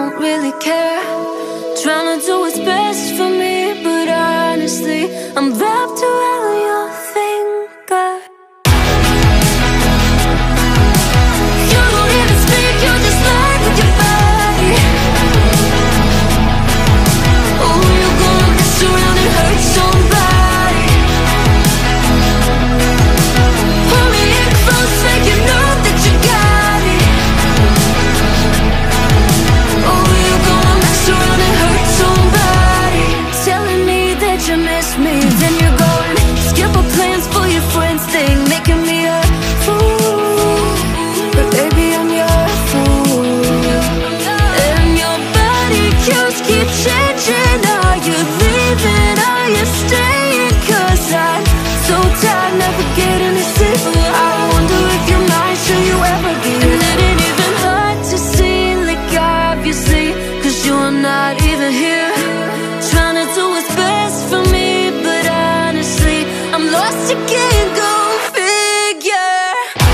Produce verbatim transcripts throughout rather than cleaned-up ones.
don't really care. Trying to do what's best for me, but honestly, I'm wrapped around your finger. You don't even speak, you just lie with your body. Oh, you're gonna mess around and hurt somebody. Pull me in close, make you know that you got me. Oh, you're gonna mess around and hurt somebody. Telling me that you miss me, then you're going skip a plans for your friends thing, making me a fool. But baby, I'm your fool. And your body cues keep changing. Are you leaving? Are you staying? Cause I'm so tired, never getting to sleep. I wonder if you're mine, should you ever be? And it ain't even hard to see, like obviously, cause you're not even here. Trying to do what's best for me, but honestly, I'm lost again, go figure.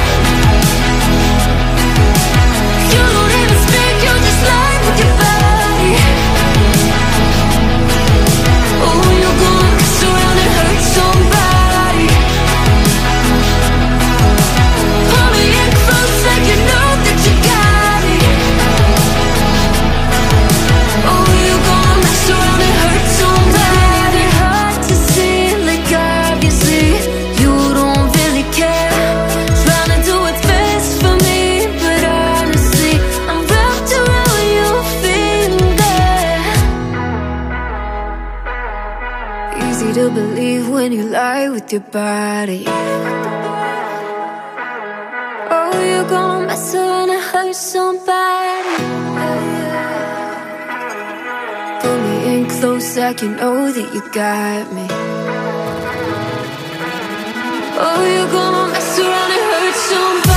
You don't even speak, you just lie with your body. Oh, you're gonna mess around and hurt somebody. Pull me in close, like you know that you got me. Oh, you're gonna mess around and hurt somebody. Hard to see, like obviously, you don't really care. Trying to do what's best for me, but honestly, I'm wrapped around your finger. Easy to believe when you lie with your body. Oh, you're gonna mess around and hurt somebody. Pull me in close, like you know that you got me. Oh, you're gonna mess around and hurt somebody.